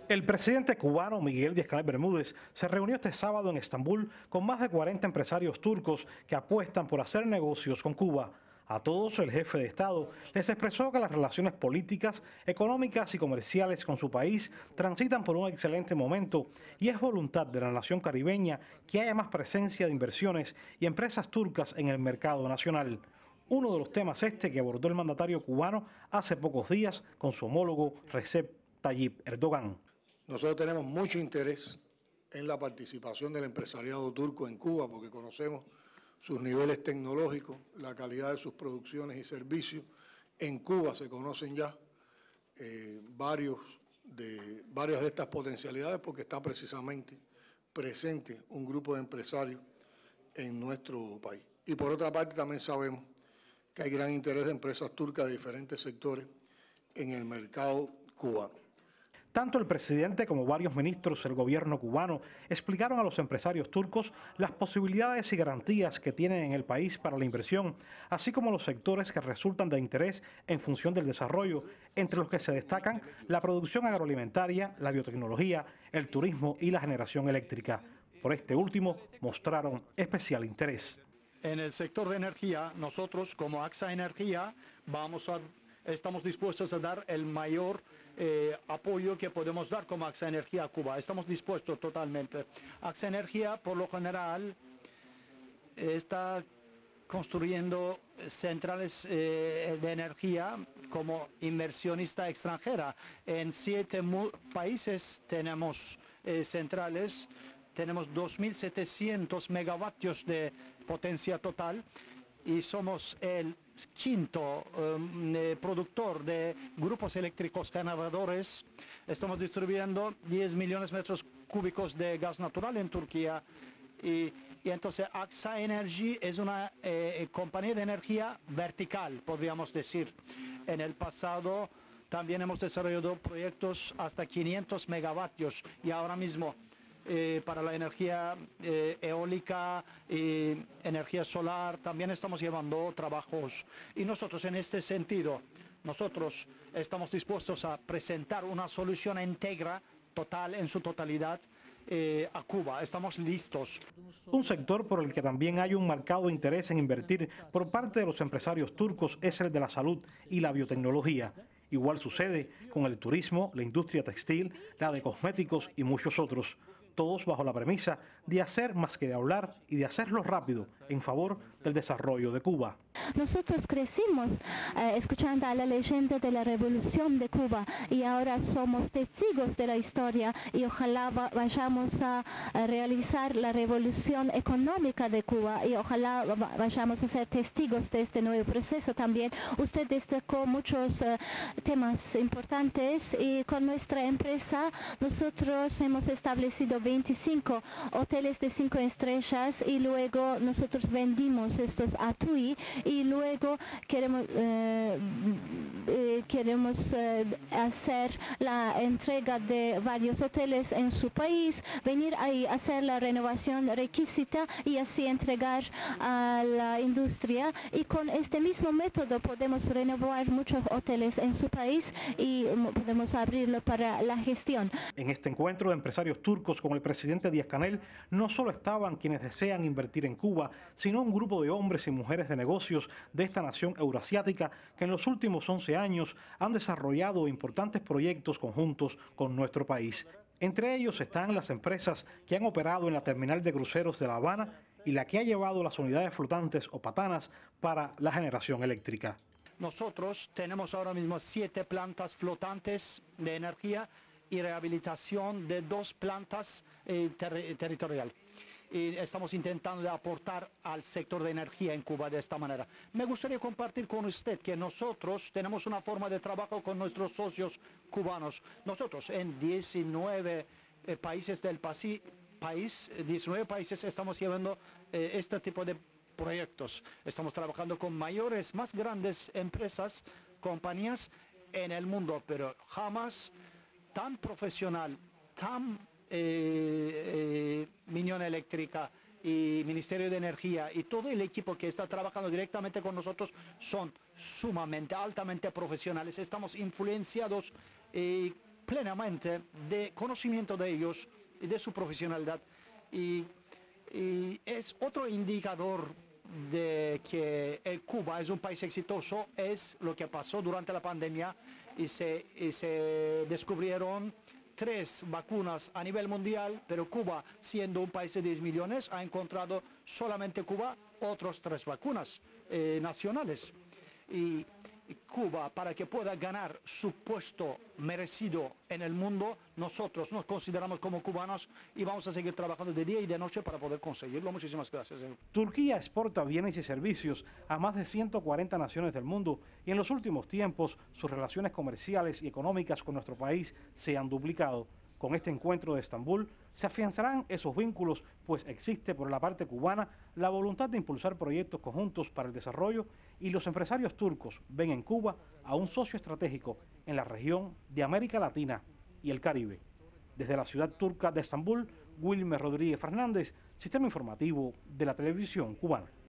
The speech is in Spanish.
El presidente cubano Miguel Díaz-Canel Bermúdez se reunió este sábado en Estambul con más de 40 empresarios turcos que apuestan por hacer negocios con Cuba. A todos, el jefe de Estado les expresó que las relaciones políticas, económicas y comerciales con su país transitan por un excelente momento y es voluntad de la nación caribeña que haya más presencia de inversiones y empresas turcas en el mercado nacional. Uno de los temas que abordó el mandatario cubano hace pocos días con su homólogo Recep Tayyip Erdogan. Nosotros tenemos mucho interés en la participación del empresariado turco en Cuba porque conocemos sus niveles tecnológicos, la calidad de sus producciones y servicios. En Cuba se conocen ya varias de estas potencialidades porque está precisamente presente un grupo de empresarios en nuestro país. Y por otra parte también sabemos que hay gran interés de empresas turcas de diferentes sectores en el mercado cubano. Tanto el presidente como varios ministros del gobierno cubano explicaron a los empresarios turcos las posibilidades y garantías que tienen en el país para la inversión, así como los sectores que resultan de interés en función del desarrollo, entre los que se destacan la producción agroalimentaria, la biotecnología, el turismo y la generación eléctrica. Por este último, mostraron especial interés. En el sector de energía, nosotros como AXA Energía estamos dispuestos a dar el mayor apoyo que podemos dar como AXA Energía a Cuba. Estamos dispuestos totalmente. AXA Energía, por lo general, está construyendo centrales de energía como inversionista extranjera. En 7 países tenemos centrales. Tenemos 2.700 megavatios de potencia total y somos el quinto productor de grupos eléctricos generadores. Estamos distribuyendo 10 millones de metros cúbicos de gas natural en Turquía. Y entonces AXA Energy es una compañía de energía vertical, podríamos decir. En el pasado también hemos desarrollado proyectos hasta 500 megavatios y ahora mismo para la energía eólica y energía solar también estamos llevando trabajos. Y nosotros en este sentido, nosotros estamos dispuestos a presentar una solución íntegra, total, en su totalidad, a Cuba. Estamos listos. Un sector por el que también hay un marcado interés en invertir por parte de los empresarios turcos es el de la salud y la biotecnología. Igual sucede con el turismo, la industria textil, la de cosméticos y muchos otros. Todos bajo la premisa de hacer más que de hablar y de hacerlo rápido en favor del desarrollo de Cuba. Nosotros crecimos escuchando a la leyenda de la revolución de Cuba y ahora somos testigos de la historia y ojalá vayamos a realizar la revolución económica de Cuba y ojalá vayamos a ser testigos de este nuevo proceso también. Usted destacó muchos temas importantes y con nuestra empresa nosotros hemos establecido 25 hoteles de 5 estrellas y luego nosotros vendimos estos a TUI y luego queremos hacer la entrega de varios hoteles en su país, venir ahí a hacer la renovación requisita y así entregar a la industria y con este mismo método podemos renovar muchos hoteles en su país y podemos abrirlo para la gestión. En este encuentro de empresarios turcos con el presidente Díaz-Canel no solo estaban quienes desean invertir en Cuba, sino un grupo de hombres y mujeres de negocios de esta nación euroasiática que en los últimos 11 años han desarrollado importantes proyectos conjuntos con nuestro país. Entre ellos están las empresas que han operado en la terminal de cruceros de La Habana y la que ha llevado las unidades flotantes o patanas para la generación eléctrica. Nosotros tenemos ahora mismo 7 plantas flotantes de energía y rehabilitación de 2 plantas territorial. Y estamos intentando aportar al sector de energía en Cuba de esta manera. Me gustaría compartir con usted que nosotros tenemos una forma de trabajo con nuestros socios cubanos. Nosotros en 19 países del país, 19 países estamos llevando este tipo de proyectos. Estamos trabajando con más grandes empresas, compañías en el mundo, pero jamás tan profesional, tan Minión Eléctrica y Ministerio de Energía y todo el equipo que está trabajando directamente con nosotros son sumamente, altamente profesionales. Estamos influenciados plenamente de conocimiento de ellos y de su profesionalidad. Y es otro indicador de que Cuba es un país exitoso, es lo que pasó durante la pandemia y se descubrieron 3 vacunas a nivel mundial, pero Cuba, siendo un país de 10 millones, ha encontrado solamente Cuba otros 3 vacunas nacionales. Y Cuba, para que pueda ganar su puesto merecido en el mundo, nosotros nos consideramos como cubanos y vamos a seguir trabajando de día y de noche para poder conseguirlo. Muchísimas gracias. Turquía exporta bienes y servicios a más de 140 naciones del mundo y en los últimos tiempos sus relaciones comerciales y económicas con nuestro país se han duplicado. Con este encuentro de Estambul se afianzarán esos vínculos, pues existe por la parte cubana la voluntad de impulsar proyectos conjuntos para el desarrollo y los empresarios turcos ven en Cuba a un socio estratégico en la región de América Latina y el Caribe. Desde la ciudad turca de Estambul, Wilmer Rodríguez Fernández, Sistema Informativo de la Televisión Cubana.